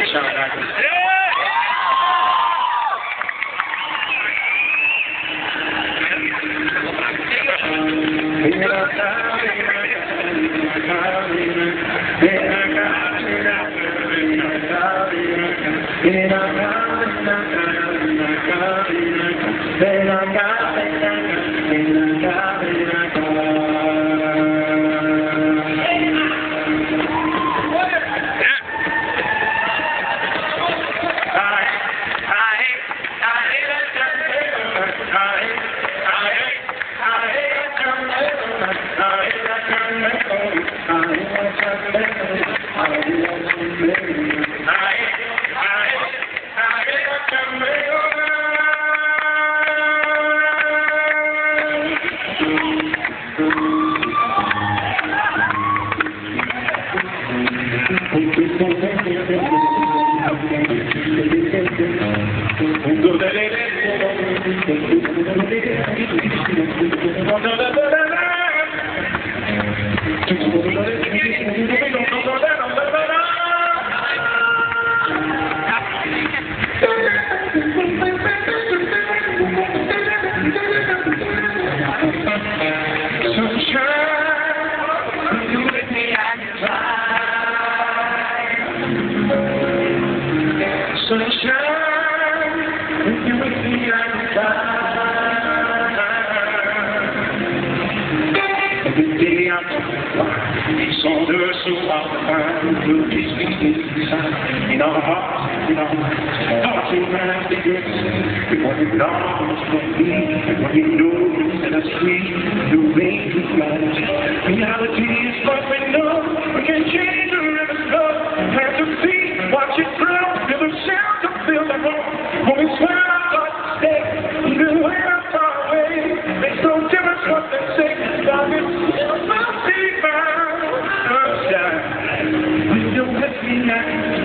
In our hearts, in our hearts, in our secrets, what it belongs to me, what you know set us free, the way we fly. Reality is what we know, we can change the river's flow, have to see, watch it grow, feel the shelter, feel the home, when we swear our thoughts stay, even when we're far away, makes no difference what they say, God is still mercy found, sunshine, when you're with me now.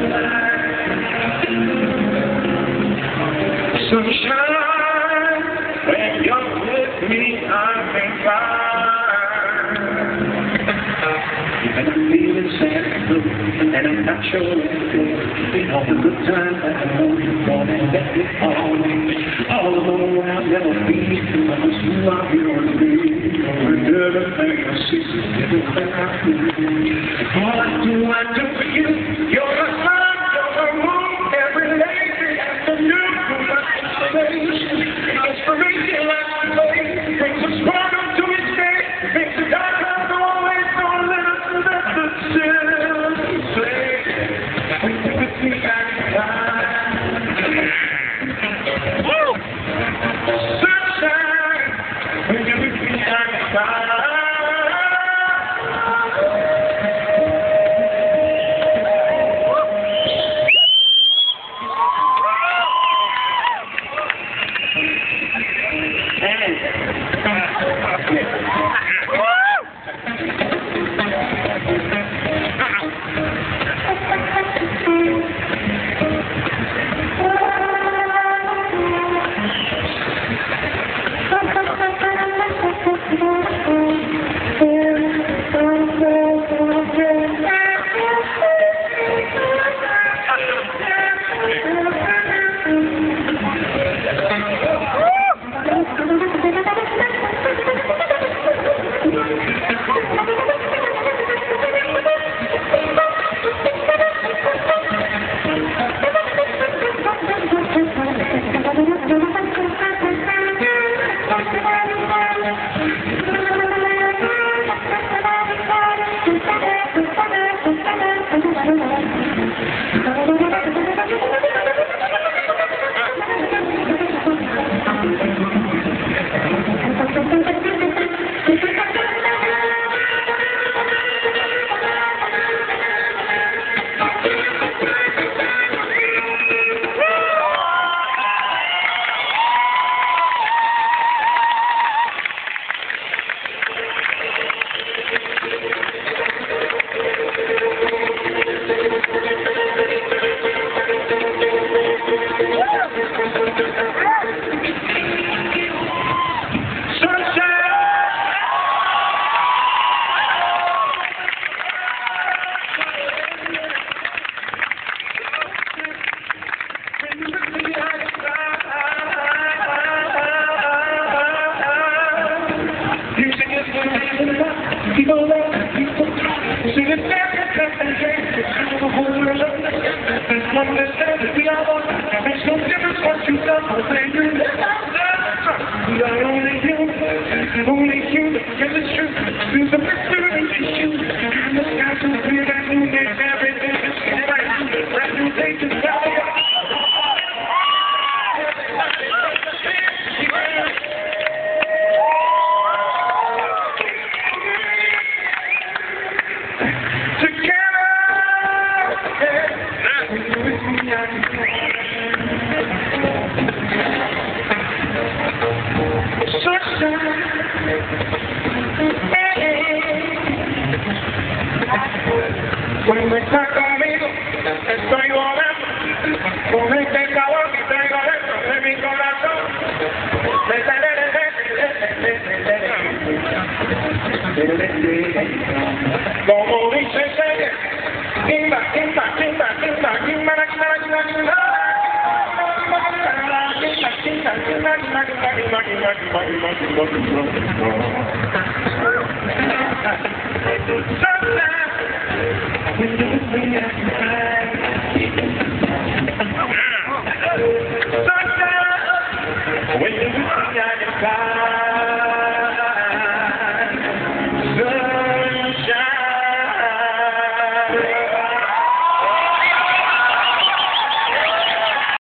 Sunshine, when you're with me, I can fly. And I'm feeling sad, and I'm not sure what to do. All the good times I know, more than that it's all alone, I'll never be. I was who I want to be. With everything I see, everything I do. All I do for you. You're the sun, you're the moon, every lazy afternoon. Inspiration like the way, brings a sparkle to his face, makes the dark clouds go away, so let us let the children play. When you're with me, I can fly. Sunshine, when you're with me, I can fly. See the darkness and hate, it's kind of a whole world of this one that says that we are one. It makes no difference what you've done or say you live out there. We are only human because it's true. Through the mystery issue, and the sky so clear that moon makes everything is right. Brand new day to die. Cuando estás conmigo, estoy volando con este calor que traigo dentro de mi corazón. Como dice ella, timba, timba, timba, timba, timba, when you with me at the time, when you with me at the time.